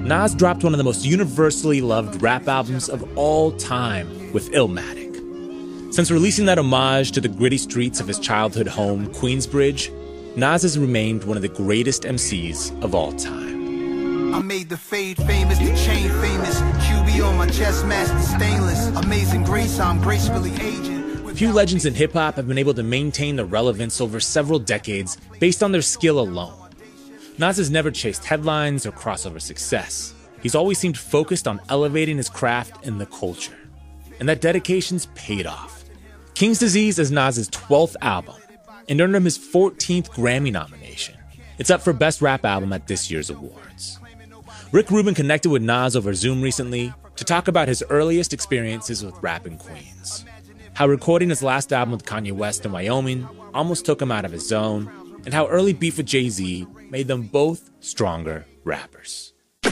Nas dropped one of the most universally loved rap albums of all time with Illmatic. Since releasing that homage to the gritty streets of his childhood home, Queensbridge, Nas has remained one of the greatest MCs of all time. I made the fade famous, the chain famous, QB on my chest, master stainless. Amazing grace, I'm gracefully aging. Few legends in hip-hop have been able to maintain their relevance over several decades based on their skill alone. Nas has never chased headlines or crossover success. He's always seemed focused on elevating his craft in the culture. And that dedication's paid off. King's Disease is Nas's 12th album and earned him his 14th Grammy nomination. It's up for Best Rap Album at this year's awards. Rick Rubin connected with Nas over Zoom recently to talk about his earliest experiences with rap in Queens. How recording his last album with Kanye West in Wyoming almost took him out of his zone, and how early beef with Jay-Z made them both stronger rappers.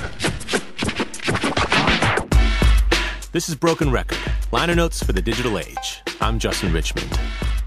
This is Broken Record, liner notes for the digital age. I'm Justin Richmond.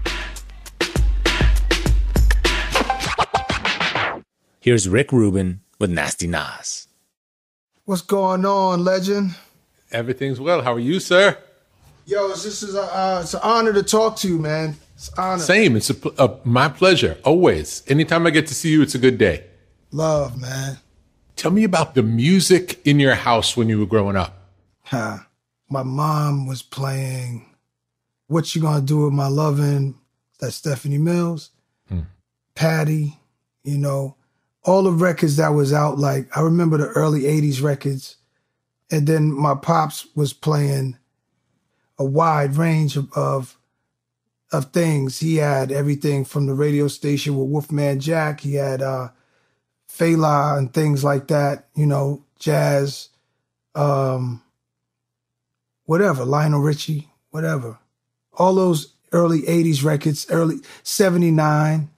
Here's Rick Rubin with Nasty Nas. What's going on, legend? Everything's well. How are you, sir? Yo, it's an honor to talk to you, man. It's an honor. Same. It's my pleasure, always. Anytime I get to see you, it's a good day. Love, man. Tell me about the music in your house when you were growing up. My mom was playing What You Gonna Do With My Lovin', that's Stephanie Mills, Patty, you know, all the records that was out. Like, I remember the early 80s records. And then my pops was playing a wide range of things. He had everything from the radio station with Wolfman Jack. He had Fela and things like that, you know, jazz, whatever, Lionel Richie, whatever. All those early 80s records, early 79.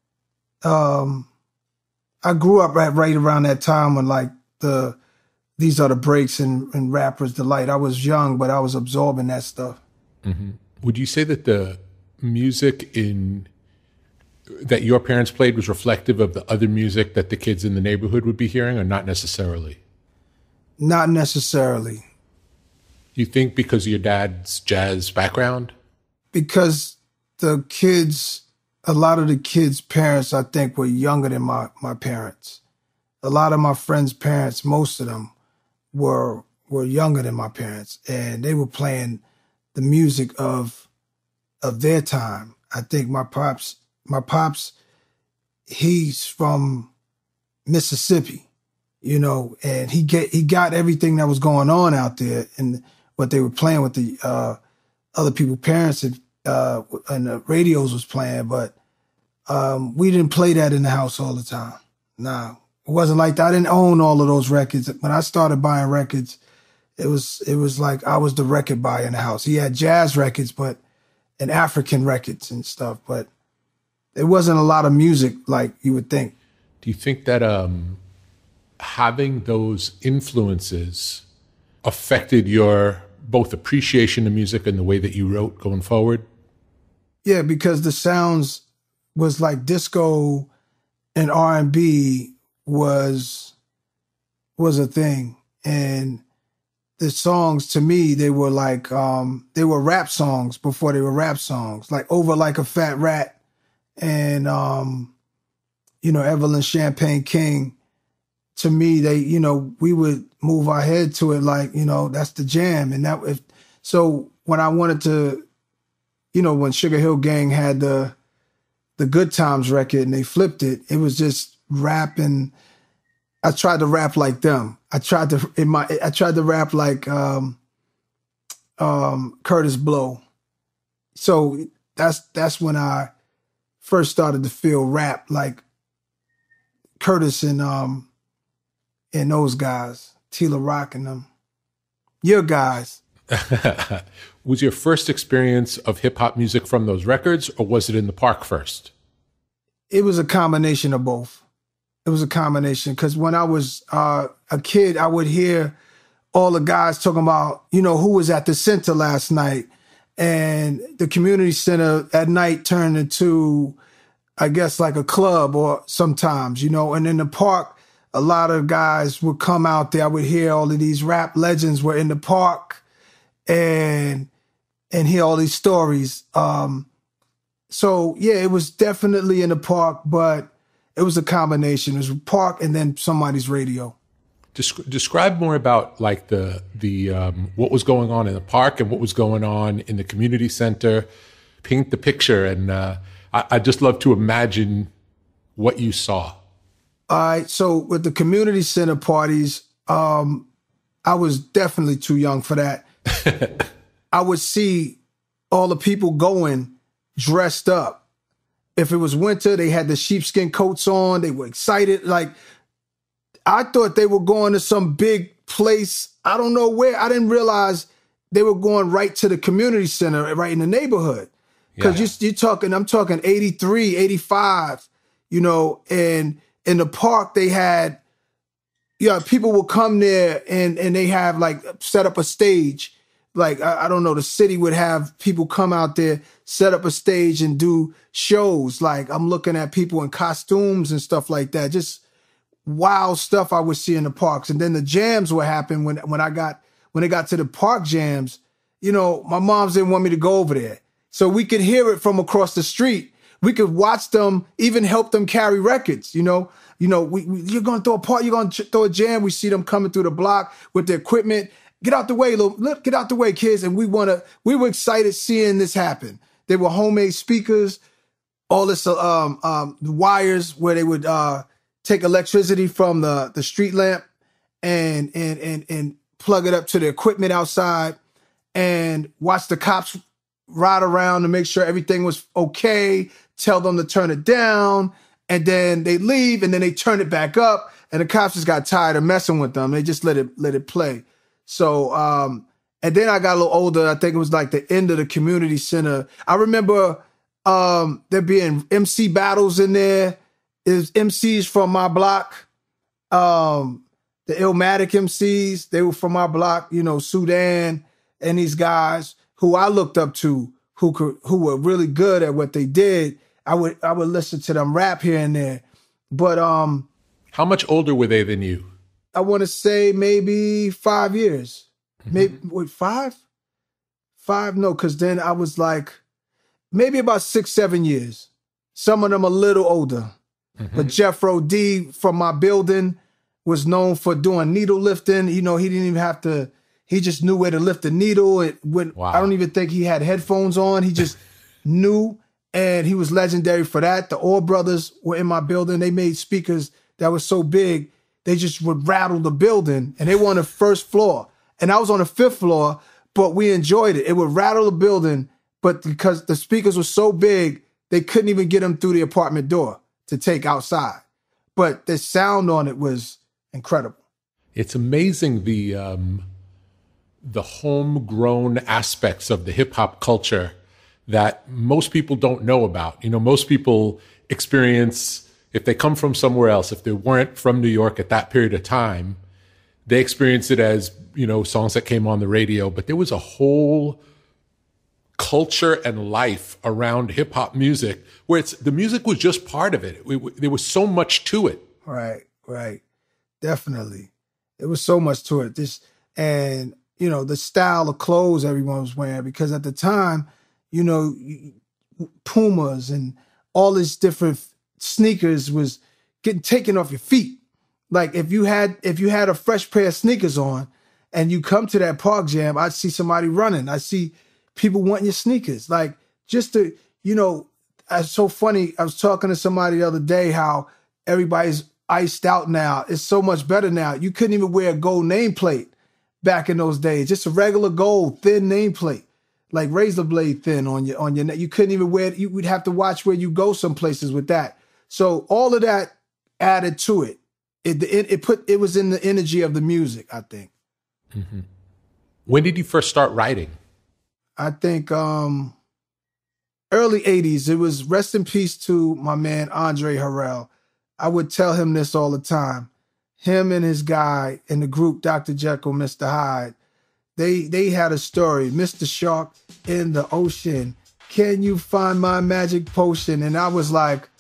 I grew up right around that time when like These Are the Breaks and Rapper's Delight. I was young, but I was absorbing that stuff. Mm-hmm. Would you say that the music that your parents played was reflective of the other music that the kids in the neighborhood would be hearing, or not necessarily? Not necessarily. You think because of your dad's jazz background? Because a lot of the kids' parents, I think, were younger than my parents. A lot of my friends' parents, most of them, were younger than my parents, and they were playing the music of their time. I think my pops, he's from Mississippi, you know, and he got everything that was going on out there and what they were playing with the other people's parents and the radios was playing, but we didn't play that in the house all the time. Nah. It wasn't like that. I didn't own all of those records. When I started buying records, it was like I was the record buyer in the house. He had jazz records, and African records and stuff, but it wasn't a lot of music like you would think. Do you think that having those influences affected your both appreciation of music and the way that you wrote going forward? Yeah, because the sounds was like disco and R&B was a thing. And the songs, to me, they were like, they were rap songs before they were rap songs, like Over Like a Fat Rat and, you know, Evelyn Champagne King. To me, we would move our head to it like, you know, that's the jam. And so when I wanted to, you know, when Sugar Hill Gang had the Good Times record and they flipped it, it was just rap, and I tried to rap like them. I tried to rap like Curtis Blow. So that's when I first started to feel rap like Curtis and those guys, Tila Rock and them. Your guys. Was your first experience of hip-hop music from those records, or was it in the park first? It was a combination of both. It was a combination, because when I was a kid, I would hear all the guys talking about, you know, who was at the center last night. And the community center at night turned into, I guess, like a club or sometimes, you know. And in the park, a lot of guys would come out there. I would hear all of these rap legends were in the park and hear all these stories. So yeah, it was definitely in the park, but it was a combination. It was a park and then somebody's radio. Describe more about like the what was going on in the park and what was going on in the community center. Paint the picture, and I just love to imagine what you saw. All right, so with the community center parties, I was definitely too young for that. I would see all the people going dressed up. If it was winter, they had the sheepskin coats on. They were excited. Like, I thought they were going to some big place. I don't know where. I didn't realize they were going right to the community center, right in the neighborhood. Because I'm talking 83, 85, you know, and in the park they had, people would come there and they have like set up a stage. Like, I don't know, the city would have people come out there, set up a stage and do shows. Like, I'm looking at people in costumes and stuff like that. Just wild stuff I would see in the parks. And then the jams would happen when it got to the park jams. You know, my moms didn't want me to go over there. So we could hear it from across the street. We could watch them, even help them carry records, you know. You're going to throw a party, you're going to throw a jam. We see them coming through the block with their equipment. Get out the way, get out the way, kids. And we were excited seeing this happen. They were homemade speakers, all this, wires where they would, take electricity from the street lamp and plug it up to the equipment outside and watch the cops ride around to make sure everything was okay, tell them to turn it down, and then they leave and then they turn it back up and the cops just got tired of messing with them. They just let it play. So, and then I got a little older. I think it was like the end of the community center. I remember there being MC battles in there. It was MCs from my block. The Illmatic MCs, they were from my block, you know, Sudan and these guys who I looked up to, who were really good at what they did. I would listen to them rap here and there. But how much older were they than you? I want to say maybe 5 years. Mm-hmm. Maybe, wait, 5? 5? No, because then I was like, maybe about 6, 7 years. Some of them a little older. Mm-hmm. But Jeffro D from my building was known for doing needle lifting. You know, he didn't even have to, he just knew where to lift the needle. Wow. I don't even think he had headphones on. He just knew, and he was legendary for that. The Orr brothers were in my building. They made speakers that were so big, they just would rattle the building, and they were on the first floor. And I was on the 5th floor, but we enjoyed it. It would rattle the building, but because the speakers were so big, they couldn't even get them through the apartment door to take outside. But the sound on it was incredible. It's amazing the homegrown aspects of the hip hop culture that most people don't know about. You know, most people experience, if they come from somewhere else, if they weren't from New York at that period of time, they experience it as, you know, songs that came on the radio. But there was a whole culture and life around hip hop music where the music was just part of it. There was so much to it. Right. Definitely. There was so much to it. And, you know, the style of clothes everyone was wearing, because at the time, you know, Pumas and all these different sneakers was getting taken off your feet. Like if you had a fresh pair of sneakers on and you come to that park jam, I'd see somebody running. I see people wanting your sneakers. Like, just to, you know, it's so funny. I was talking to somebody the other day how everybody's iced out now. It's so much better now. You couldn't even wear a gold nameplate back in those days. Just a regular gold thin nameplate, like razor blade thin on your neck. You couldn't even wear it. You would have to watch where you go some places with that. So all of that added to it. It was in the energy of the music, I think. Mm-hmm. When did you first start writing? I think early 80s. It was rest in peace to my man, Andre Harrell. I would tell him this all the time. Him and his guy in the group, Dr. Jekyll, Mr. Hyde, they had a story. Mr. Shark in the ocean. Can you find my magic potion? And I was like,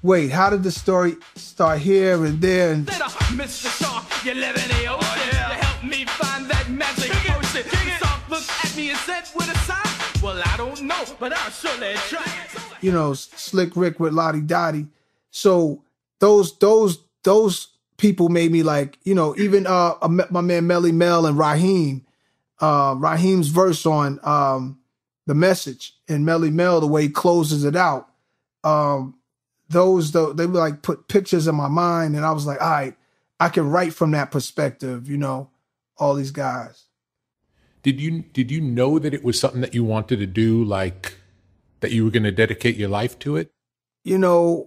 wait, how did the story start here and there? And Mr. Shark, you live in the ocean. You helped me find that magic potion. The shark looked at me and said with a sigh, well, I don't know, but I'll surely try. You know, Slick Rick with Lottie Dottie. So those people made me like, you know, even my man Melly Mel and Raheem. Raheem's verse on The Message and Melly Mel, the way he closes it out. They would like put pictures in my mind, and I was like, all right, I can write from that perspective, you know, all these guys. Did you know that it was something that you wanted to do, like that you were going to dedicate your life to it? You know,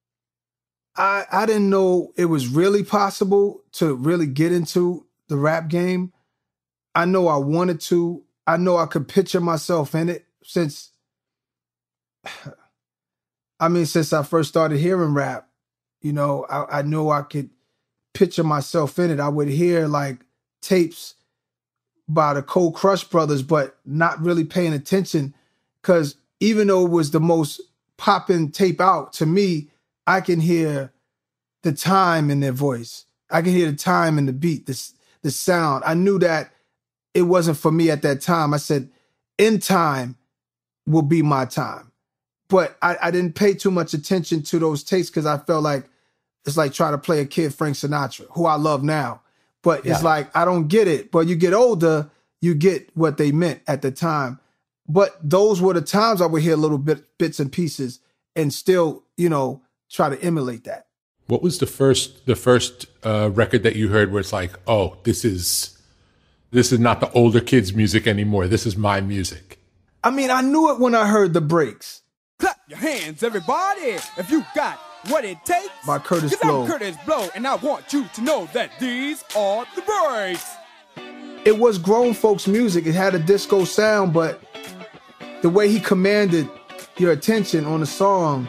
I didn't know it was really possible to really get into the rap game. I know I wanted to. I know I could picture myself in it since I first started hearing rap. You know, I knew I could picture myself in it. I would hear like tapes by the Cold Crush brothers, but not really paying attention, because even though it was the most popping tape out, to me, I can hear the time in their voice. I can hear the time in the beat, the sound. I knew that it wasn't for me at that time. I said, in time will be my time. But I didn't pay too much attention to those tapes because I felt like it's like trying to play a kid Frank Sinatra, who I love now. But it's like, I don't get it. But you get older, you get what they meant at the time. But those were the times I would hear little bits and pieces and still, you know, try to emulate that. What was the first record that you heard where it's like, oh, this is not the older kids' music anymore. This is my music. I mean, I knew it when I heard The Breaks. Clap your hands, everybody, if you got what it takes. By Curtis Blow. I'm Curtis Blow, and I want you to know that these are the breaks. It was grown folks' music. It had a disco sound, but the way he commanded your attention on the song,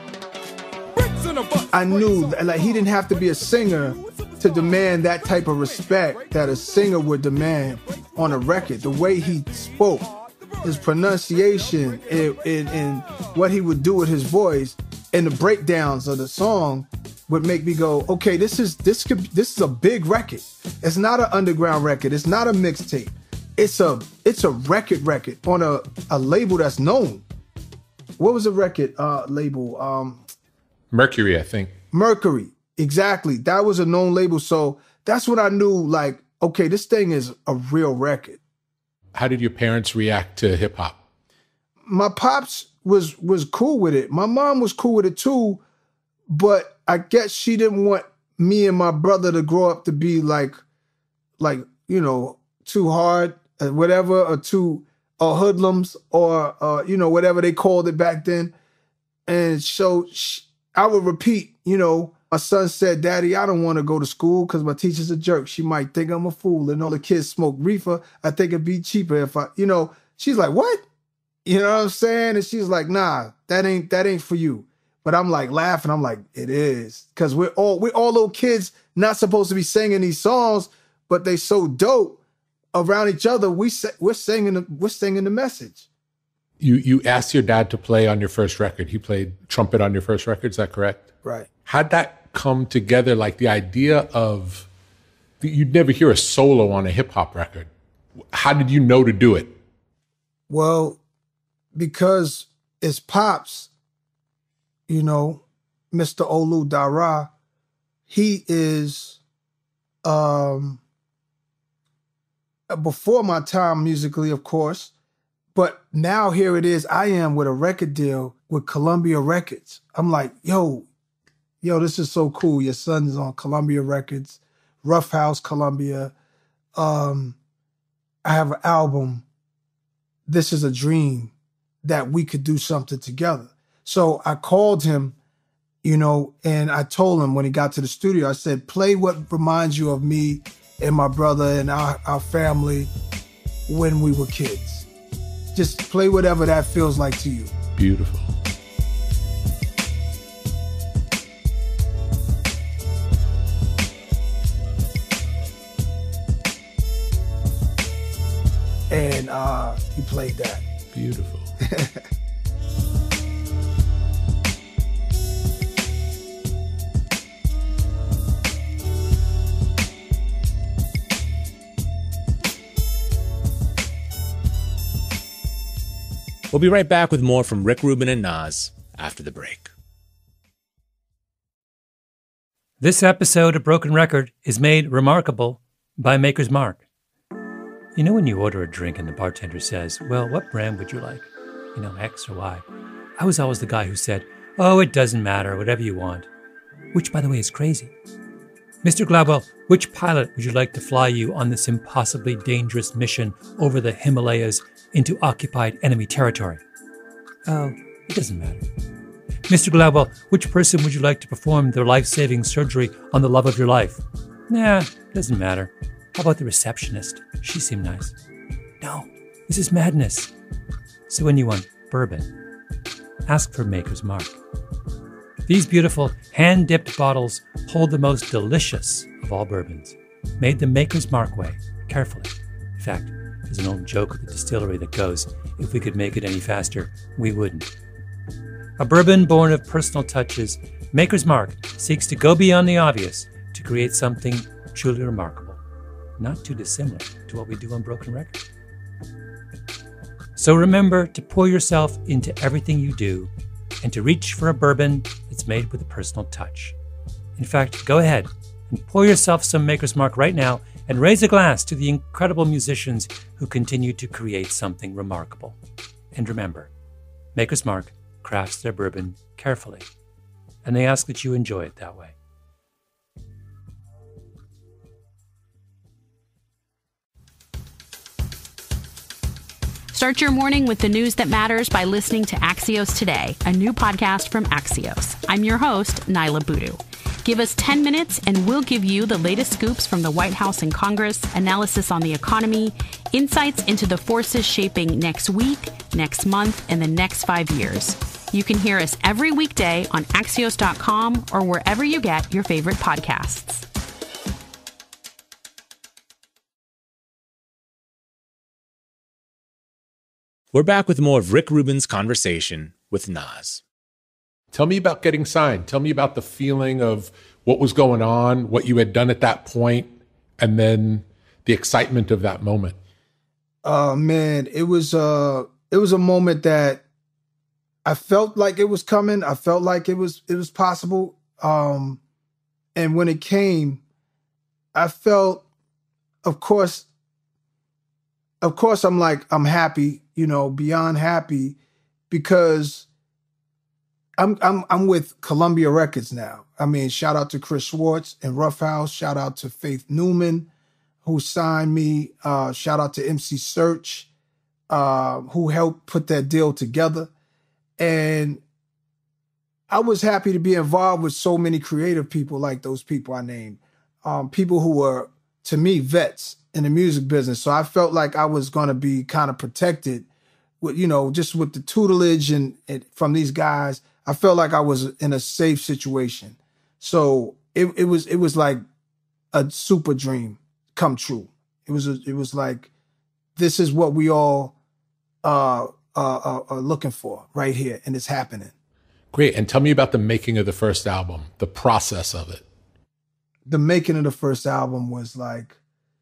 I knew that, like, he didn't have to be a singer to demand that type of respect that a singer would demand on a record. The way he spoke, his pronunciation, and what he would do with his voice, and the breakdowns of the song would make me go, okay, this is a big record. It's not an underground record. It's not a mixtape. It's a record on a label that's known. What was the record label? Mercury, I think. Mercury, exactly. That was a known label. So that's when I knew, like, okay, this thing is a real record. How did your parents react to hip hop? My pops was cool with it. My mom was cool with it too, but I guess she didn't want me and my brother to grow up to be like, you know, too hard, whatever, or hoodlums, or you know, whatever they called it back then. And so I would repeat, you know, my son said, Daddy, I don't want to go to school because my teacher's a jerk. She might think I'm a fool. And all the kids smoke reefer. I think it'd be cheaper if I, you know, she's like, what? You know what I'm saying? And she's like, nah, that ain't for you. But I'm like laughing. I'm like, it is. Because we're all little kids not supposed to be singing these songs, but they so dope around each other. We're singing the message. You asked your dad to play on your first record. He played trumpet on your first record. Is that correct? Right. How'd that come together? Like the idea of, you'd never hear a solo on a hip hop record. How did you know to do it? Well, because it's Pops, you know, Mr. Olu Dara, he is before my time musically, of course. But now here it is, I am with a record deal with Columbia Records. I'm like, yo, this is so cool. Your son's on Columbia Records, Rough House Columbia. I have an album. This is a dream that we could do something together. So I called him, you know, and I told him when he got to the studio, I said, play what reminds you of me and my brother and our family when we were kids. Just play whatever that feels like to you. Beautiful. And he played that. Beautiful. We'll be right back with more from Rick Rubin and Nas after the break. This episode of Broken Record is made remarkable by Maker's Mark. You know when you order a drink and the bartender says, well, what brand would you like? X or Y. I was always the guy who said, oh, it doesn't matter, whatever you want. Which, by the way, is crazy. Mr. Gladwell, which pilot would you like to fly you on this impossibly dangerous mission over the Himalayas into occupied enemy territory? Oh, it doesn't matter. Mr. Gladwell, which person would you like to perform their life-saving surgery on the love of your life? Nah, doesn't matter. How about the receptionist? She seemed nice. No, this is madness. So when you want bourbon, ask for Maker's Mark. These beautiful hand-dipped bottles hold the most delicious of all bourbons, made the Maker's Mark way, carefully. In fact, there's an old joke at the distillery that goes, if we could make it any faster, we wouldn't. A bourbon born of personal touches, Maker's Mark seeks to go beyond the obvious to create something truly remarkable. Not too dissimilar to what we do on Broken Record. So remember to pour yourself into everything you do and to reach for a bourbon that's made with a personal touch. In fact, go ahead and pour yourself some Maker's Mark right now and raise a glass to the incredible musicians who continue to create something remarkable. And remember, Maker's Mark crafts their bourbon carefully, and they ask that you enjoy it that way. Start your morning with the news that matters by listening to Axios Today, a new podcast from Axios. I'm your host, Nyla Boodoo. Give us 10 minutes and we'll give you the latest scoops from the White House and Congress, analysis on the economy, insights into the forces shaping next week, next month, and the next 5 years. You can hear us every weekday on Axios.com or wherever you get your favorite podcasts. We're back with more of Rick Rubin's conversation with Nas. Tell me about getting signed. Tell me about the feeling of what was going on, what you had done at that point, and then the excitement of that moment. Man, it was a moment that I felt like it was coming. I felt like it was possible. And when it came, I felt, of course, I'm happy, beyond happy, because I'm with Columbia Records now. I mean, shout out to Chris Schwartz and Rough House. Shout out to Faith Newman, who signed me. Shout out to MC Search, who helped put that deal together. And I was happy to be involved with so many creative people like those people I named. People who were, to me, vets in the music business. So I felt like I was going to be kind of protected with, just with the tutelage and from these guys. I felt like I was in a safe situation. So it was like a super dream come true. It was like, this is what we all are looking for right here, and it's happening. Great. And tell me about the making of the first album, the process of it. The making of the first album was like,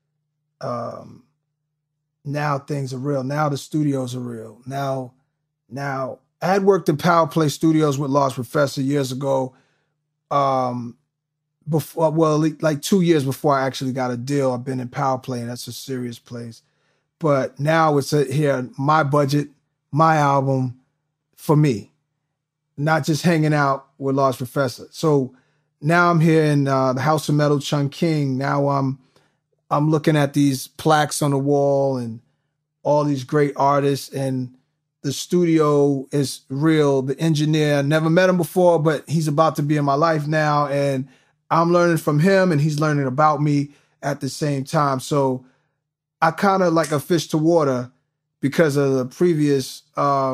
now things are real. Now the studios are real. Now I had worked in Power Play Studios with Lost Professor years ago. Like 2 years before I actually got a deal. I've been in Power Play, and that's a serious place. But now it's here, my budget, my album, for me, not just hanging out with Lost Professor. So now I'm here in the House of Metal, Chungking. Now I'm looking at these plaques on the wall and all these great artists, and the studio is real. The engineer, never met him before, but he's about to be in my life now, and I'm learning from him and he's learning about me at the same time. So I kind of like a fish to water because of the previous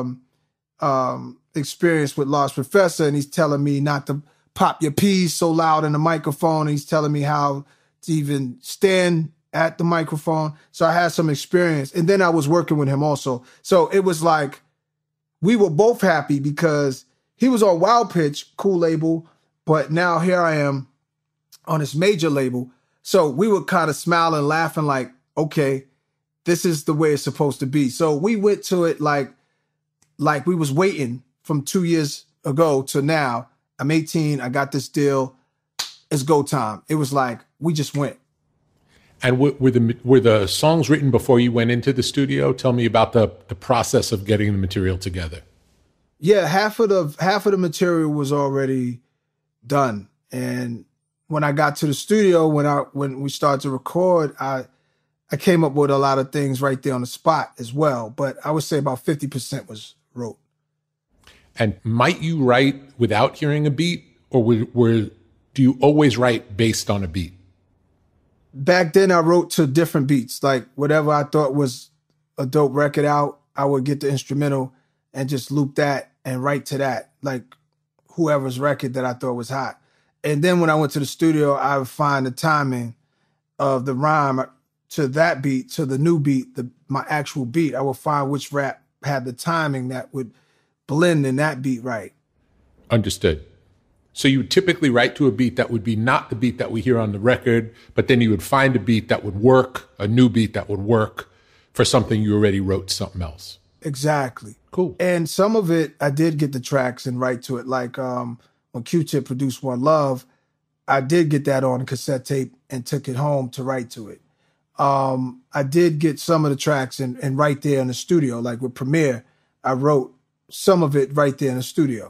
experience with Lost Professor, and he's telling me not to pop your peas so loud in the microphone. He's telling me how to even stand at the microphone. So I had some experience. And then I was working with him also. So it was like, we were both happy because he was on Wild Pitch, cool label, but now here I am on this major label. So we were kind of smiling, laughing like, okay, this is the way it's supposed to be. So we went to it like like we was waiting from 2 years ago to now. I'm 18. I got this deal. It's go time. It was like, we just went. And were the songs written before you went into the studio? Tell me about the process of getting the material together. Yeah, half of the material was already done. And when I got to the studio, when we started to record, I came up with a lot of things right there on the spot as well. But I would say about 50% was wrote. And might you write without hearing a beat, or do you always write based on a beat? Back then, I wrote to different beats. Like whatever I thought was a dope record out, I would get the instrumental and just loop that and write to that, like whoever's record that I thought was hot. And then when I went to the studio, I would find the timing of the rhyme to that beat, to the new beat, my actual beat. I would find which rap had the timing that would blend in that beat right. Understood. So you would typically write to a beat that would be not the beat that we hear on the record, but then you would find a beat that would work, a new beat that would work for something you already wrote something else. Exactly. Cool. And some of it, I did get the tracks and write to it. Like when Q-Tip produced One Love, I did get that on cassette tape and took it home to write to it. I did get some of the tracks and right there in the studio. Like with Premier, I wrote some of it right there in the studio.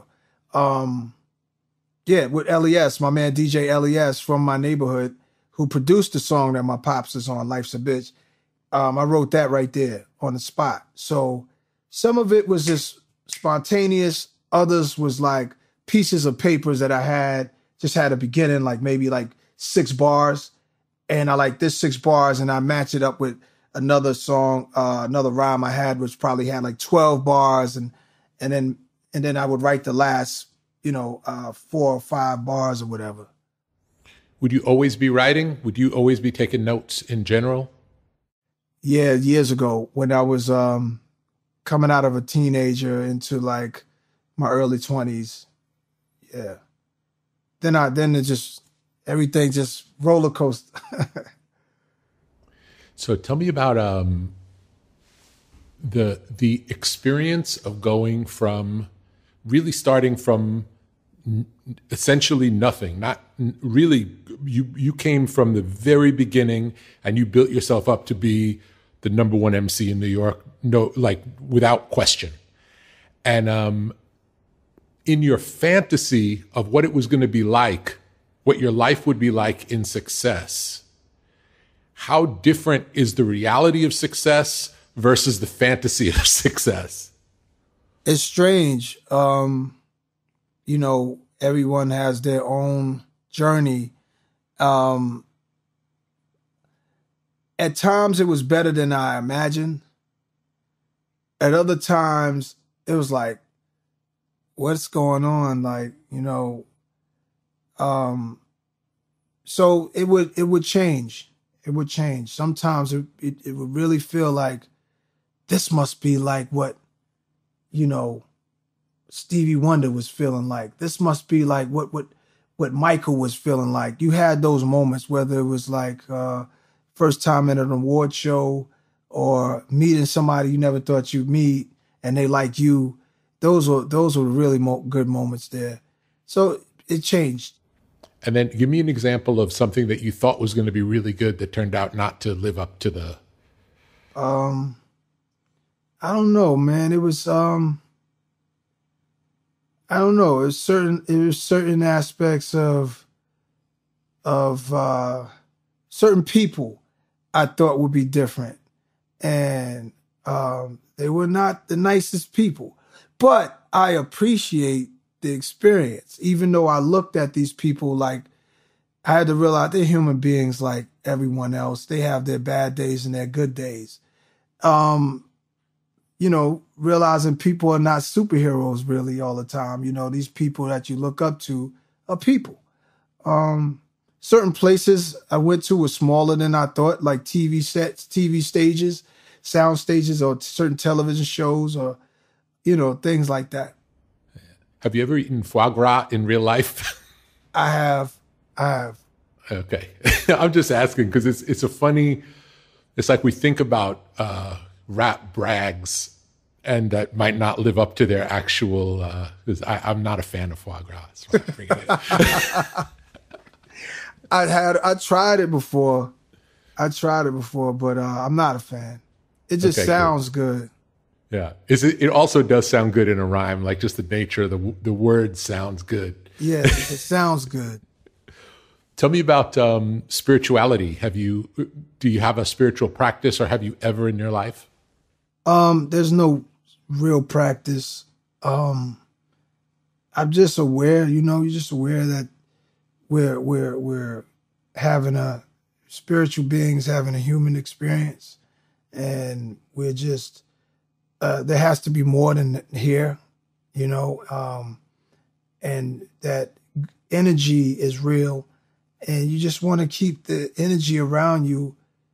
Yeah, with LES, my man DJ LES from my neighborhood, who produced the song that my pops is on, Life's a Bitch. I wrote that right there on the spot. So some of it was just spontaneous. Others was like pieces of papers that I had, just had a beginning, like maybe like 6 bars. And I like this 6 bars and I match it up with another song, another rhyme I had, which probably had like 12 bars. And then I would write the last, 4 or 5 bars or whatever. Would you always be writing? Would you always be taking notes in general? Yeah, years ago when I was coming out of a teenager into like my early 20s. Yeah. Then it just, everything just roller coaster. So tell me about the experience of going from really starting from essentially nothing, not really. You came from the very beginning and you built yourself up to be the #1 MC in New York, without question. And in your fantasy of what it was going to be like, what your life would be like in success, how different is the reality of success versus the fantasy of success? It's strange. Everyone has their own journey. At times it was better than I imagined. At other times it was like, what's going on? So it would change. It would change. Sometimes it would really feel like this must be like what, Stevie Wonder was feeling like. This must be like what Michael was feeling like. You had those moments, whether it was like first time at an award show or meeting somebody you never thought you'd meet and they like you. Those were really good moments there. So it changed. And then give me an example of something that you thought was going to be really good that turned out not to live up to the... I don't know, man. It was, I don't know. It was certain aspects of certain people I thought would be different. And they were not the nicest people. But I appreciate the experience. Even though I looked at these people like, I had to realize they're human beings like everyone else. They have their bad days and their good days. Realizing people are not superheroes really all the time. These people that you look up to are people. Certain places I went to were smaller than I thought, like TV sets, TV stages, sound stages, or certain television shows, or, things like that. Have you ever eaten foie gras in real life? I have. Okay. I'm just asking because it's like we think about rap brags and that might not live up to their actual, 'cause I'm not a fan of foie gras. So I bring it in. I tried it before. But I'm not a fan. It just sounds good. Yeah. It also does sound good in a rhyme, like just the nature of the word sounds good. Yeah, it sounds good. Tell me about spirituality. Do you have a spiritual practice, or have you ever in your life? There's no real practice. I'm just aware, you're just aware that we're having spiritual beings having a human experience, and we're just there has to be more than here, and that energy is real, and you just want to keep the energy around you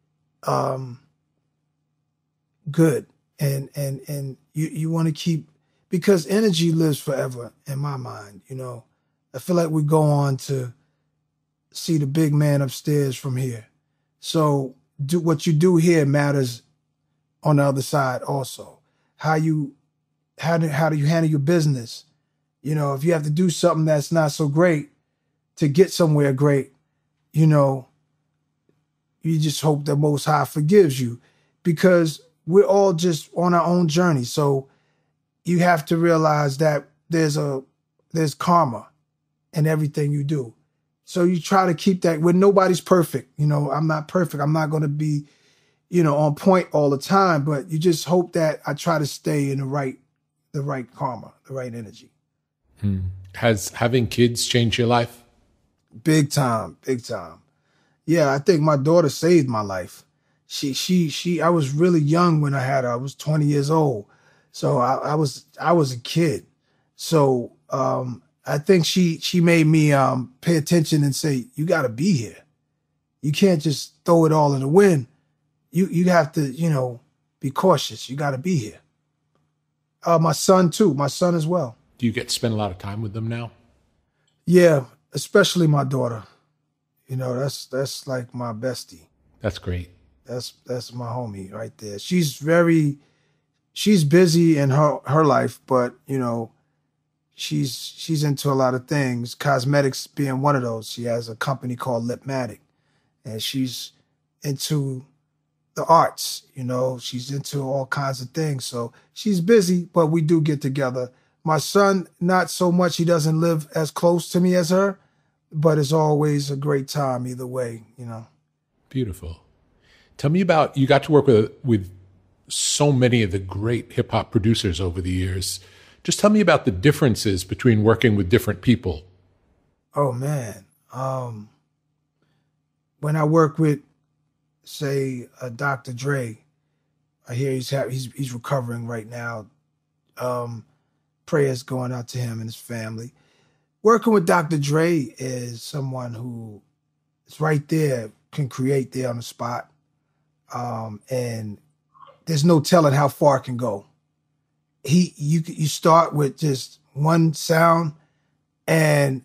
good, and you want to keep, because energy lives forever in my mind. I feel like we go on to see the big man upstairs from here. So what you do here matters on the other side also. How do you handle your business? If you have to do something that's not so great to get somewhere great, you just hope the Most High forgives you, because we're all just on our own journey. So you have to realize that there's karma in everything you do. So you try to keep that, when nobody's perfect. I'm not perfect. I'm not going to be, on point all the time, but you just hope that I try to stay in the right karma, the right energy. Has having kids changed your life? Big time. Yeah, I think my daughter saved my life. I was really young when I had her. I was 20 years old. So I was a kid. So, I think she made me pay attention and say, you got to be here. You can't just throw it all in the wind. You have to, be cautious. You got to be here. My son too. My son as well. Do you get to spend a lot of time with them now? Yeah, especially my daughter. That's like my bestie. That's great. That's my homie right there. She's busy in her life, but she's into a lot of things, cosmetics being one of those. She has a company called Lipmatic, and she's into the arts, she's into all kinds of things. So she's busy, but we do get together. My son, not so much. He doesn't live as close to me as her, but it's always a great time either way, Beautiful. Tell me about, you got to work with so many of the great hip hop producers over the years. Just tell me about the differences between working with different people. Oh man. When I work with, say, Dr. Dre, I hear he's recovering right now. Prayers going out to him and his family. Working with Dr. Dre is someone who is right there, can create there on the spot. And there's no telling how far it can go. You start with just one sound, and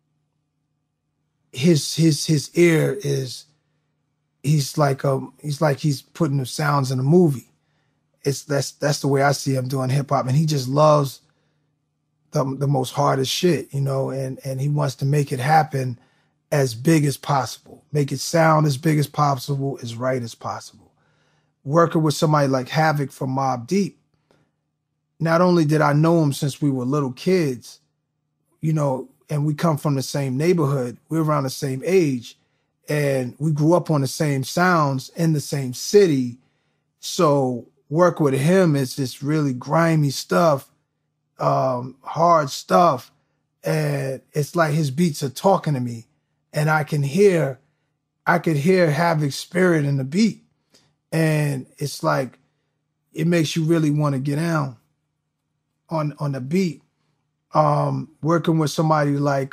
his ear is, he's like he's putting the sounds in a movie. That's the way I see him doing hip hop, and he just loves the most hardest shit, and he wants to make it happen as big as possible, make it sound as big as possible, as right as possible. Working with somebody like Havoc from Mobb Deep, not only did I know him since we were little kids, and we come from the same neighborhood, we're around the same age, and we grew up on the same sounds in the same city. So work with him is just really grimy stuff, hard stuff. And it's like his beats are talking to me, and I could hear Havoc's spirit in the beat. And it's like, it makes you really want to get down on the beat. Working with somebody like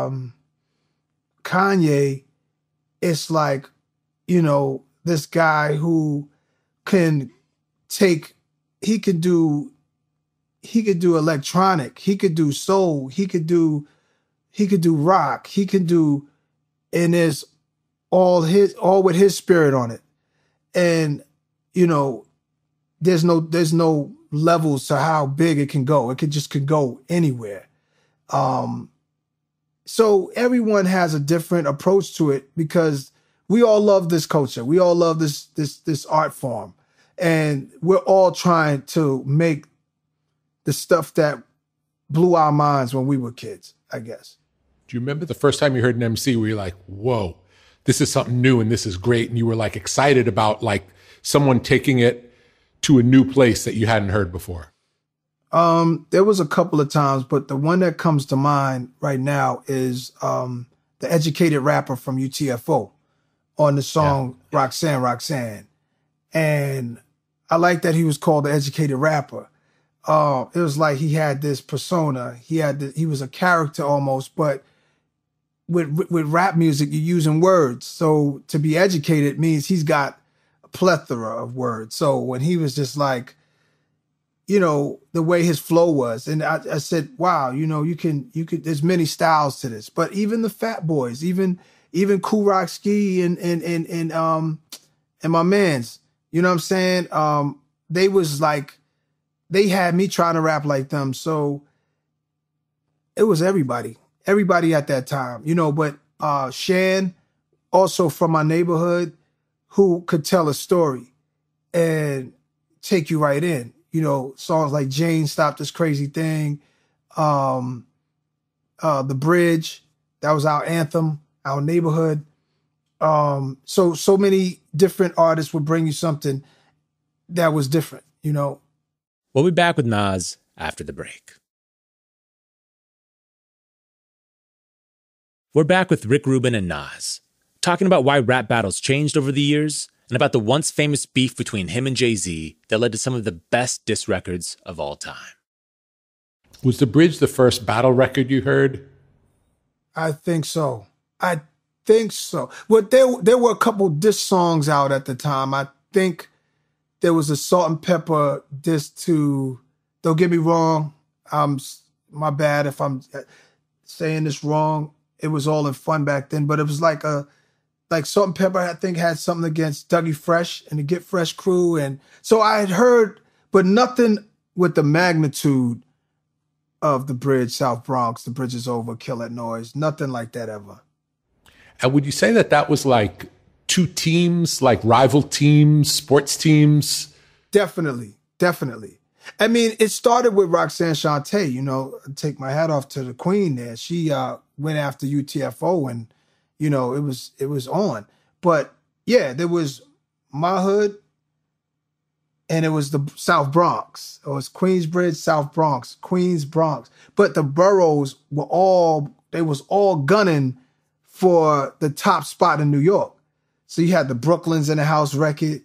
Kanye, it's like, this guy who can he could do electronic, he could do soul, he could do rock, he could do, and there's all with his spirit on it. And, there's no levels to how big it can go. It could go anywhere. So everyone has a different approach to it because we all love this culture. We all love this art form. And we're all trying to make the stuff that blew our minds when we were kids, I guess. Do you remember the first time you heard an MC where you're like, whoa, this is something new and this is great, and you were like excited about like someone taking it to a new place that you hadn't heard before? There was a couple of times, but the one that comes to mind right now is the Educated Rapper from UTFO on the song Roxanne, Roxanne. And I like that he was called the Educated Rapper. It was like he had this persona. He was a character almost, but with rap music, you're using words. So to be educated means he's got a plethora of words. So when he was just like, you know, the way his flow was, and I said, wow, you know, you can, there's many styles to this. But even the Fat Boys, even Kool Rock Ski and my mans, you know what I'm saying? They was like, they had me trying to rap like them. So it was everybody at that time, you know, but Shan, also from my neighborhood, who could tell a story and take you right in. You know, songs like Jane Stop This Crazy Thing, The Bridge, that was our anthem, our neighborhood. So many different artists would bring you something that was different, you know. We'll be back with Nas after the break. We're back with Rick Rubin and Nas, talking about why rap battles changed over the years and about the once famous beef between him and Jay-Z that led to some of the best diss records of all time. Was The Bridge the first battle record you heard? I think so. Well, there were a couple diss songs out at the time. I think there was a Salt and Pepper diss to, don't get me wrong, my bad if I'm saying this wrong. It was all in fun back then, but it was like Salt and Pepper, I think, had something against Dougie Fresh and the Get Fresh crew. And so I had heard, but nothing with the magnitude of The Bridge, South Bronx, The Bridge Is Over, Kill That Noise. Nothing like that ever. And would you say that was like two teams, like rival teams, sports teams? Definitely. I mean, it started with Roxanne Shante, you know, take my hat off to the queen there. She went after UTFO and, you know, it was on. But yeah, there was my hood and it was the South Bronx. It was Queensbridge, South Bronx, Queens, Bronx. But the boroughs was all gunning for the top spot in New York. So you had the Brooklyns in the house record.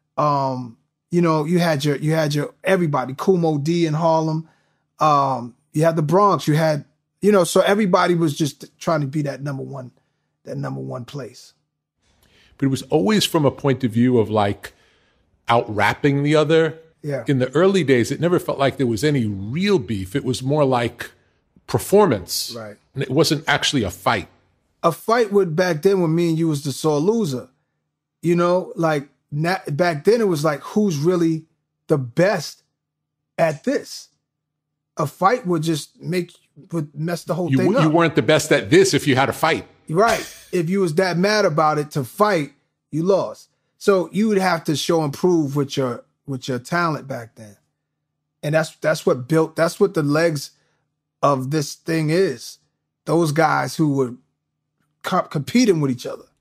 You know, you had your everybody, Kumo D in Harlem. You had the Bronx, you had, you know, so everybody was just trying to be that number one place. But it was always from a point of view of like out-rapping the other. Yeah. In the early days, it never felt like there was any real beef. It was more like performance. Right. And it wasn't actually a fight. A fight back then with me and you was the sore loser. You know, like back then it was like, who's really the best at this? A fight would mess the whole thing up. You weren't the best at this if you had a fight. Right. If you was that mad about it to fight, you lost. So you would have to show and prove with your talent back then. And that's what the legs of this thing is. Those guys who were competing with each other.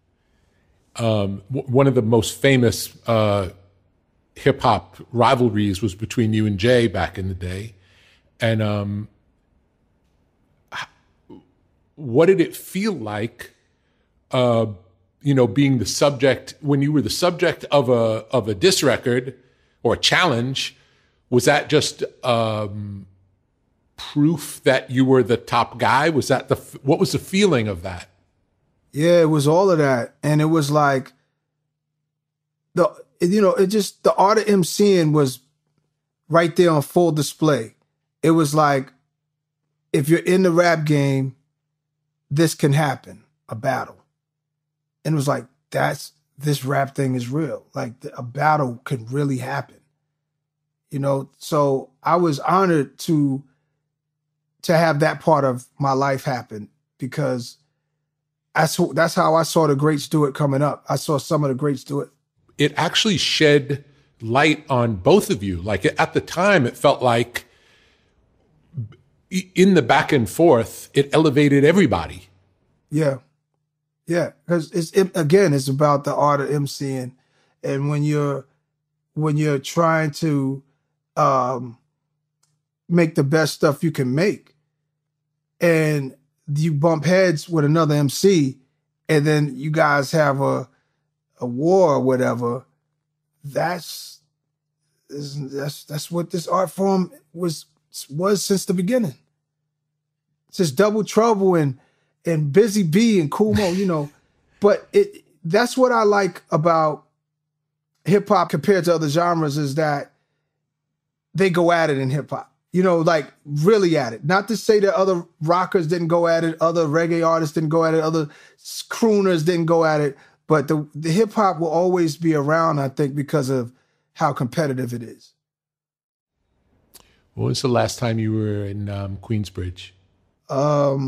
One of the most famous hip hop rivalries was between you and Jay back in the day. And what did it feel like, you know, being the subject, when you were the subject of a diss record or a challenge? Was that just proof that you were the top guy? Was that what was the feeling of that? Yeah, it was all of that. And it was like, the art of MCing was right there on full display. It was like, if you're in the rap game, this can happen, a battle. And it was like, this rap thing is real. Like a battle could really happen. you know. So I was honored to have that part of my life happen, because that's how I saw the greats do it coming up. I saw some of the greats do it. It actually shed light on both of you. Like at the time, it felt like in the back and forth, it elevated everybody. Yeah. Yeah. Because it's about the art of emceeing. And when you're trying to make the best stuff you can make, and you bump heads with another MC, and then you guys have a war or whatever, that's what this art form was since the beginning. It's just Double Trouble and Busy Bee and Kool Moe, you know. But that's what I like about hip hop compared to other genres, is that they go at it in hip hop. You know, like really at it. Not to say that other rockers didn't go at it, other reggae artists didn't go at it, other crooners didn't go at it, but the hip hop will always be around, I think, because of how competitive it is. When was the last time you were in Queensbridge? I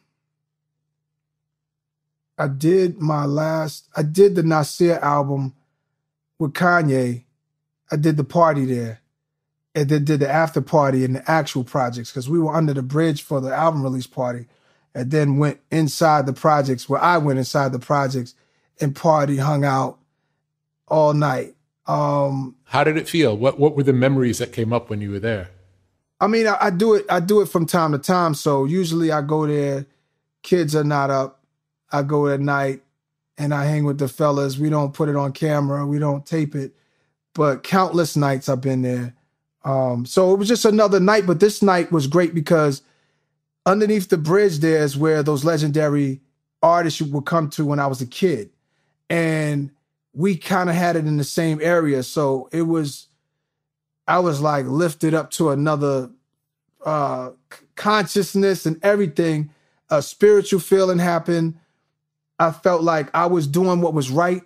did the Nasir album with Kanye. I did the party there. And then did the after party in the actual projects, because we were under the bridge for the album release party, and then went inside the projects, where I went inside the projects and party, hung out all night. How did it feel? What were the memories that came up when you were there? I mean, I do it from time to time. So usually I go there, kids are not up. I go at night and I hang with the fellas. We don't put it on camera. We don't tape it. But countless nights I've been there. So it was just another night, but this night was great because underneath the bridge there is where those legendary artists would come to when I was a kid. And we kind of had it in the same area. So I was like lifted up to another consciousness and everything. A spiritual feeling happened. I felt like I was doing what was right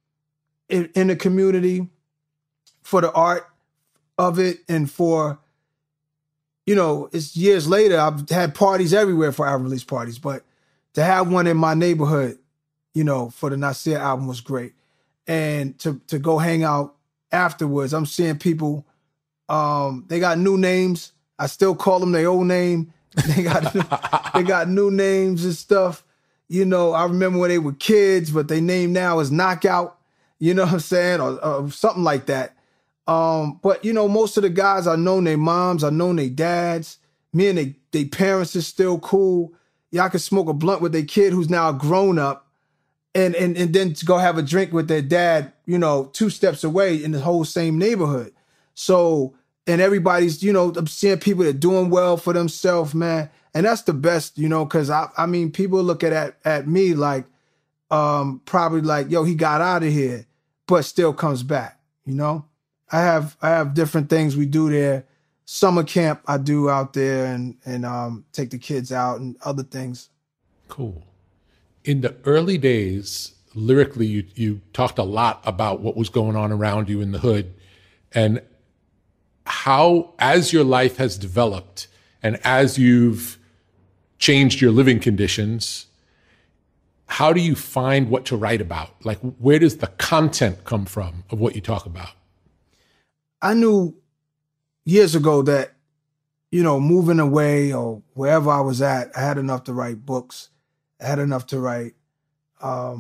in the community for the art of it, and for, you know, it's years later, I've had parties everywhere for album release parties, but to have one in my neighborhood, you know, for the Nasir album was great. And to go hang out afterwards, I'm seeing people, they got new names. I still call them their old name. They got new names and stuff. You know, I remember when they were kids, but their name now is Knockout, you know what I'm saying? Or something like that. But, you know, most of the guys, I known their moms, I known their dads. Me and they parents is still cool. Y'all can smoke a blunt with their kid who's now a grown up, and then to go have a drink with their dad, you know, 2 steps away in the whole same neighborhood. So, and everybody's, you know, I'm seeing people that are doing well for themselves, man. And that's the best, you know, because I mean, people look at me like, probably like, yo, he got out of here, but still comes back, you know? I have different things we do there. Summer camp I do out there, and take the kids out and other things. Cool. In the early days, lyrically, you talked a lot about what was going on around you in the hood, and how, as your life has developed and as you've changed your living conditions, how do you find what to write about? Like, where does the content come from of what you talk about? I knew years ago that, you know, moving away or wherever I was at, I had enough to write books. I had enough to write. I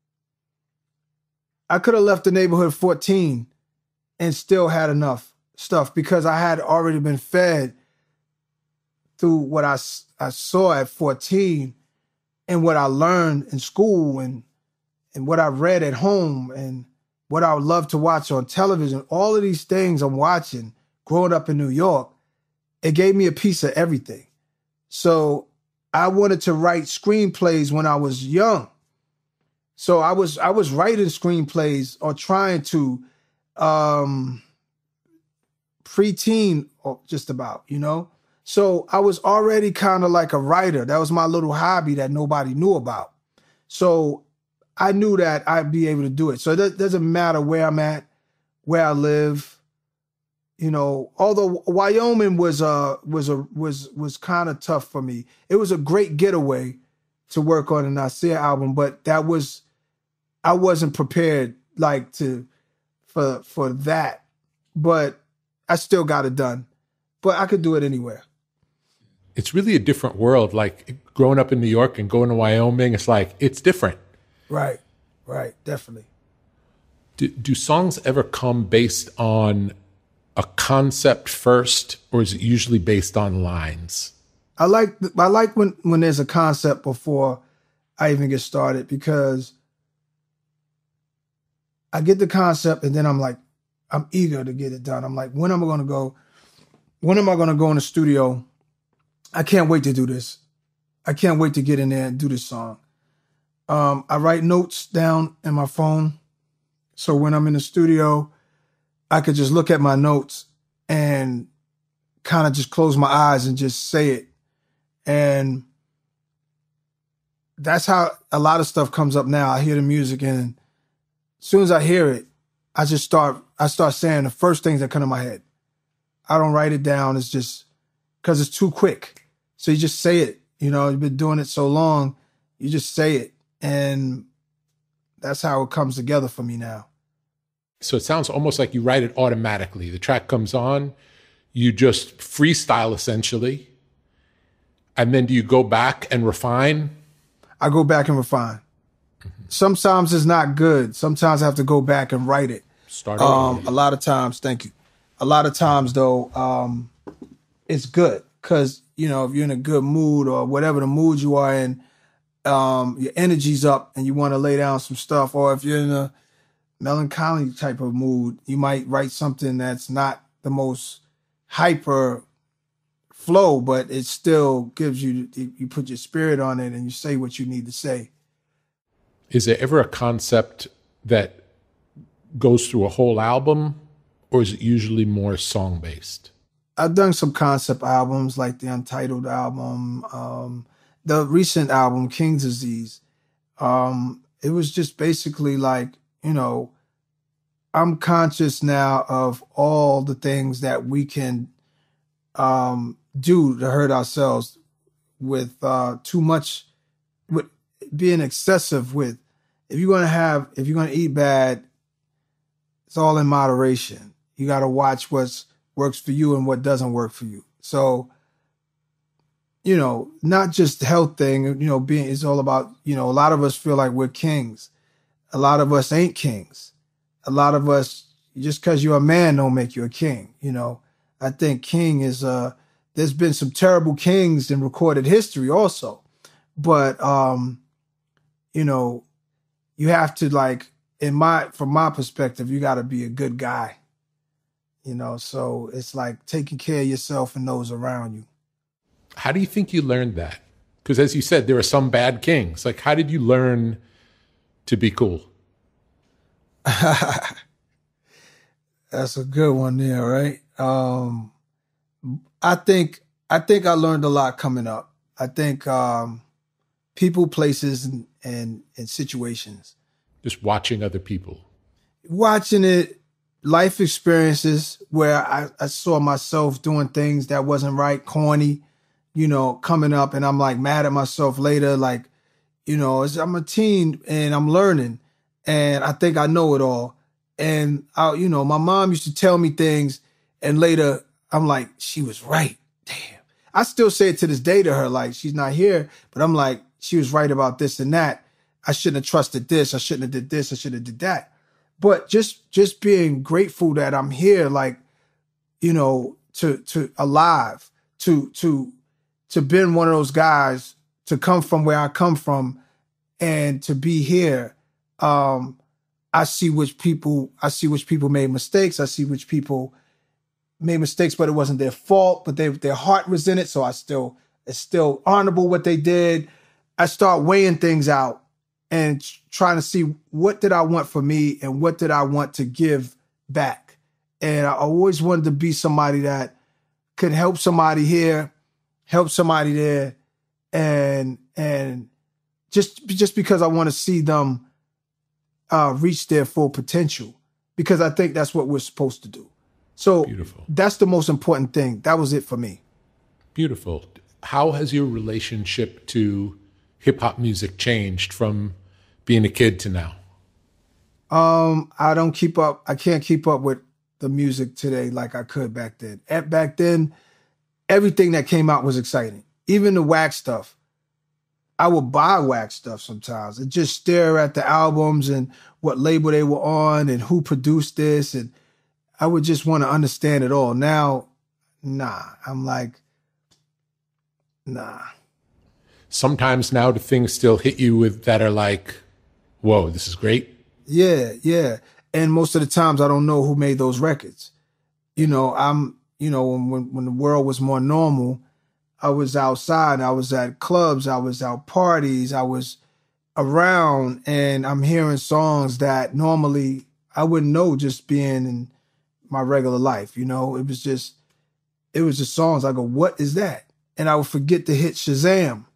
could have left the neighborhood 14 and still had enough stuff, because I had already been fed through what I saw at 14 and what I learned in school and what I read at home and what I would love to watch on television. All of these things I'm watching growing up in New York, it gave me a piece of everything. So I wanted to write screenplays when I was young. So I was writing screenplays or trying to preteen, or just about, you know? So I was already kind of like a writer. That was my little hobby that nobody knew about. So I knew that I'd be able to do it. So it doesn't matter where I'm at, where I live, You know, although Wyoming was kind of tough for me. It was a great getaway to work on an Nasir album, but I wasn't prepared like for that. But I still got it done. But I could do it anywhere. It's really a different world. Like growing up in New York and going to Wyoming, it's like, it's different. Right, definitely. Do songs ever come based on a concept first, or is it usually based on lines? I like when there's a concept before I even get started, because I get the concept and then I'm eager to get it done. I'm like, when am I going to go in the studio? I can't wait to do this. I can't wait to get in there and do this song. I write notes down in my phone. So when I'm in the studio, I could just look at my notes and kind of just close my eyes and just say it. And that's how a lot of stuff comes up now. I hear the music, and as soon as I hear it, I start saying the first things that come to my head. I don't write it down. It's just because it's too quick. So you just say it. You know, you've been doing it so long, you just say it. And that's how it comes together for me now. So it sounds almost like you write it automatically. The track comes on, you just freestyle essentially. And then do you go back and refine? I go back and refine. Mm-hmm. Sometimes it's not good. Sometimes I have to go back and write it. Start over. A lot of times, thank you. A lot of times though, it's good because, you know, if you're in a good mood or whatever the mood you are in, your energy's up and you want to lay down some stuff, or if you're in a melancholy type of mood, you might write something that's not the most hyper flow, but it still gives you put your spirit on it and you say what you need to say. Is there ever a concept that goes through a whole album, or is it usually more song-based? I've done some concept albums like the Untitled album, the recent album, King's Disease. It was just basically like, you know, I'm conscious now of all the things that we can do to hurt ourselves with too much, with being excessive with. If you're going to eat bad, it's all in moderation. You got to watch what works for you and what doesn't work for you. So, you know, not just the health thing, you know, it's all about, you know, a lot of us feel like we're kings. A lot of us ain't kings. A lot of us, just because you're a man don't make you a king. You know, I think king is, there's been some terrible kings in recorded history also. But, you know, you have to like, from my perspective, you got to be a good guy. You know, so it's like taking care of yourself and those around you. How do you think you learned that? Because as you said, there are some bad kings. Like, how did you learn to be cool? That's a good one there, right? I think I learned a lot coming up. I think people, places, and situations. Just watching other people. Watching it, life experiences where I saw myself doing things that wasn't right, corny, you know, coming up, and I'm like mad at myself later, like, you know, I'm a teen and I'm learning and I think I know it all. And you know, my mom used to tell me things and later I'm like, she was right. Damn. I still say it to this day to her, like she's not here, but I'm like, she was right about this and that. I shouldn't have trusted this. I shouldn't have did this. I should have did that. But just being grateful that I'm here, like, you know, to alive, to been one of those guys, to come from where I come from and to be here. I see which people made mistakes. I see which people made mistakes, but it wasn't their fault, but their heart was in it. So it's still honorable what they did. I start weighing things out and trying to see what did I want for me and what did I want to give back. And I always wanted to be somebody that could help somebody here, help somebody there, and just because I want to see them reach their full potential, because I think that's what we're supposed to do. So Beautiful. That's the most important thing. That was it for me. Beautiful. How has your relationship to hip hop music changed from being a kid to now? I don't keep up. I can't keep up with the music today like I could back then. Back then, everything that came out was exciting. Even the wax stuff. I would buy wax stuff sometimes and just stare at the albums and what label they were on and who produced this. And I would just want to understand it all. Now, nah. I'm like, nah. Sometimes now do things still hit you with that are like, whoa, this is great? Yeah. And most of the times I don't know who made those records. When the world was more normal, I was outside, I was at clubs, I was out parties, I was around, and I'm hearing songs that normally I wouldn't know just being in my regular life. It was just songs. I go, what is that? And I would forget to hit Shazam,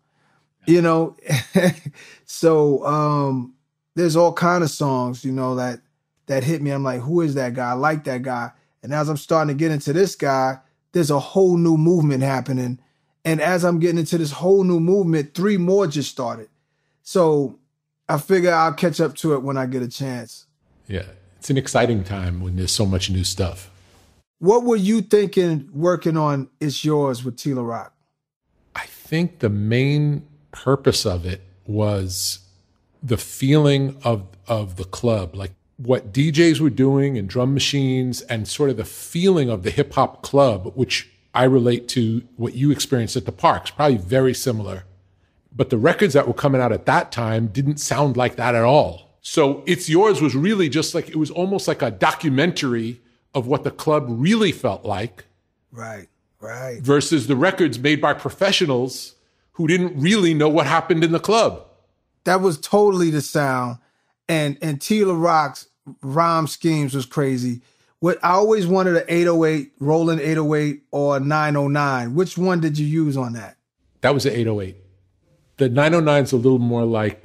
So there's all kind of songs, that hit me. I'm like, who is that guy? I like that guy. And as I'm starting to get into this guy, there's a whole new movement happening. And as I'm getting into this whole new movement, 3 more just started. So I figure I'll catch up to it when I get a chance. Yeah, it's an exciting time when there's so much new stuff. What were you thinking working on It's Yours with Tila Rock? I think the main purpose of it was the feeling of the club, like what DJs were doing and drum machines and sort of the feeling of the hip hop club, which I relate to what you experienced at the parks, probably very similar. But the records that were coming out at that time didn't sound like that at all. So It's Yours was really just like, it was almost like a documentary of what the club really felt like. Right. Versus the records made by professionals who didn't really know what happened in the club. That was totally the sound. And Tila Rock's rhyme schemes was crazy. What I always wanted an 808, Roland 808 or 909. Which one did you use on that? That was an 808. The 909 is a little more like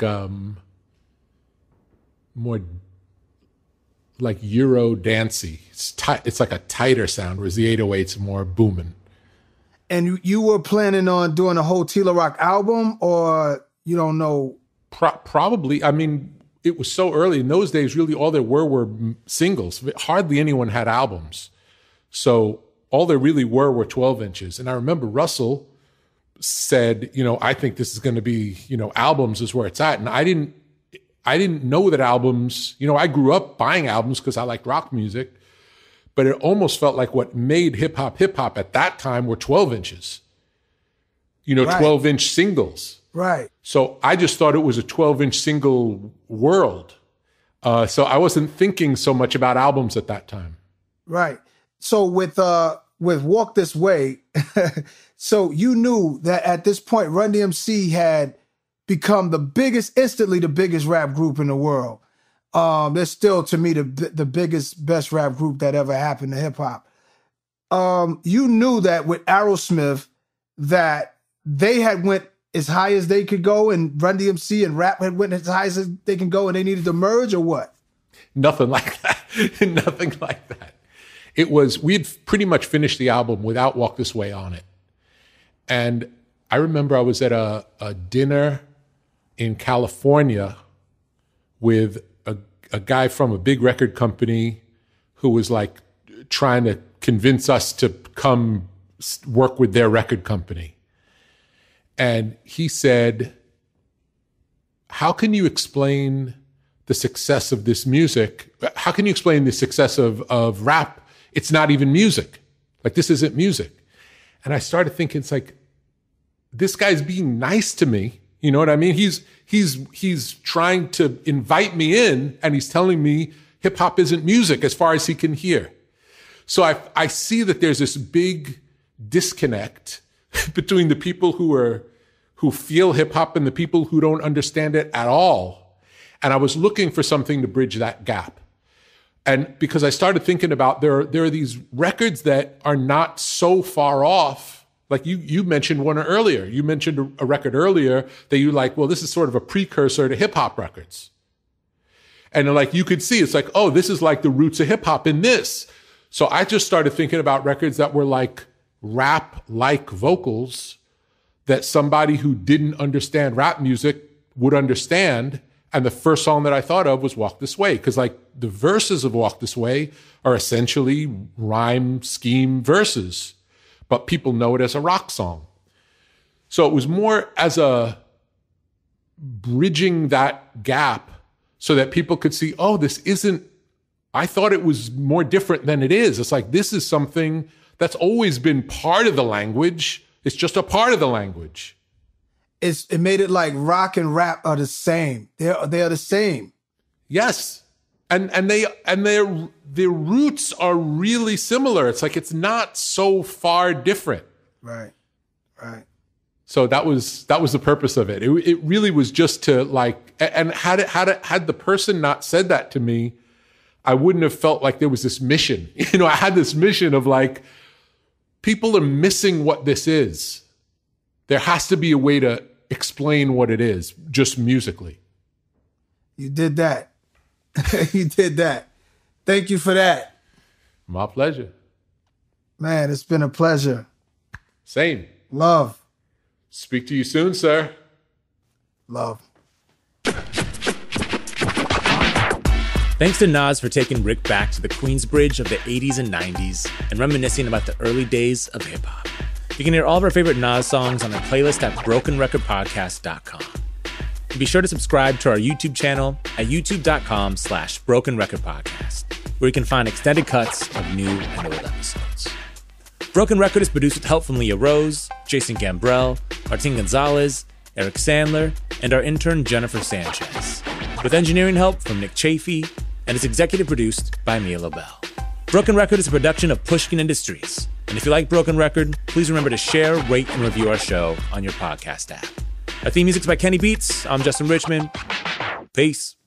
Euro dancey. It's like a tighter sound, whereas the 808's more booming. And you were planning on doing a whole Tila Rock album, or you don't know? Probably. I mean, it was so early. In those days, really all there were singles. Hardly anyone had albums. So all there really were 12 inches. And I remember Russell said, I think this is going to be, albums is where it's at. And I didn't know that albums, I grew up buying albums because I liked rock music, but it almost felt like what made hip hop at that time were 12 inches, right. 12-inch singles. Right. So I just thought it was a 12-inch single world. So I wasn't thinking so much about albums at that time. Right. So with Walk This Way, so you knew that at this point, Run DMC had become instantly the biggest rap group in the world. They're still, to me, the biggest, best rap group that ever happened to hip hop. You knew that with Aerosmith, that they had went as high as they could go, and Run DMC and rap had went as high as they can go, and they needed to merge, or what? Nothing like that. Nothing like that. It was, we had pretty much finished the album without Walk This Way on it. And I remember I was at a dinner in California with a guy from a big record company who was like trying to convince us to come work with their record company. And he said, how can you explain the success of this music? How can you explain the success of rap? It's not even music. Like, this isn't music. And I started thinking, it's like, this guy's being nice to me. You know what I mean? He's trying to invite me in, and he's telling me hip hop isn't music as far as he can hear. So I see that there's this big disconnect between the people who feel hip hop and the people who don't understand it at all. And I was looking for something to bridge that gap. And because I started thinking about there are these records that are not so far off. Like you mentioned one earlier. You mentioned a record earlier that you like, well, this is sort of a precursor to hip hop records. And like you could see, it's like, oh, this is like the roots of hip hop in this. So I just started thinking about records that were like rap-like vocals that somebody who didn't understand rap music would understand. And the first song that I thought of was Walk This Way, because like the verses of Walk This Way are essentially rhyme scheme verses, but people know it as a rock song. So it was more as a bridging that gap so that people could see, oh, this isn't, I thought it was more different than it is. It's like, this is something that's always been part of the language. It's just a part of the language. It made it like rock and rap are the same. They are the same. Yes. And their roots are really similar. It's like, it's not so far different. Right. So that was the purpose of it. It really was just to like, and had the person not said that to me, I wouldn't have felt like there was this mission. You know, I had this mission of like, people are missing what this is. There has to be a way to explain what it is, just musically. You did that. You did that. Thank you for that. My pleasure. Man, it's been a pleasure. Same. Love. Speak to you soon, sir. Love. Thanks to Nas for taking Rick back to the Queensbridge of the 80s and 90s and reminiscing about the early days of hip-hop. You can hear all of our favorite Nas songs on our playlist at brokenrecordpodcast.com. And be sure to subscribe to our YouTube channel at youtube.com/brokenrecordpodcast, where you can find extended cuts of new and old episodes. Broken Record is produced with help from Leah Rose, Jason Gambrell, Martin Gonzalez, Eric Sandler, and our intern Jennifer Sanchez, with engineering help from Nick Chafee, and is executive produced by Mia Lobel. Broken Record is a production of Pushkin Industries, and if you like Broken Record, please remember to share, rate, and review our show on your podcast app. Our theme music's by Kenny Beats. I'm Justin Richmond. Peace.